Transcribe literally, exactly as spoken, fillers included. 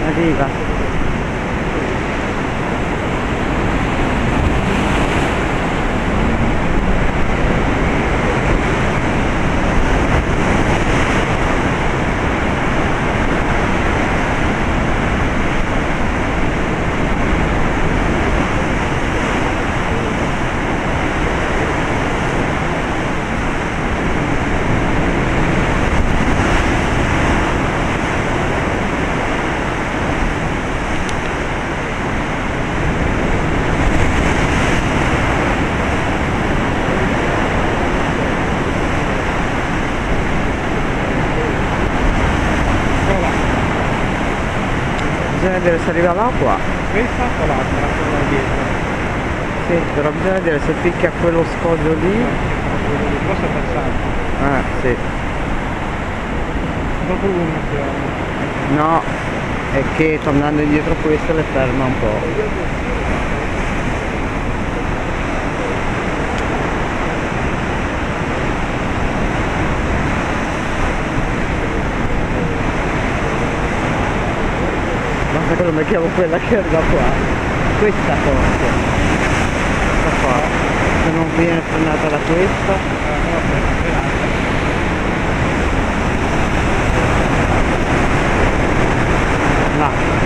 arriva. Bisogna vedere se arriva l'acqua. Questa o l'altra, quella dietro? Sì, però bisogna vedere se picchia quello scoglio lì. Forse è passato. Ah, sì. Dopo l'uno. No, è che tornando indietro questo le ferma un po'. Basta che lo mettiamo quella che arriva qua. Questa forse. Questa qua. Se non viene frenata da questa. Là.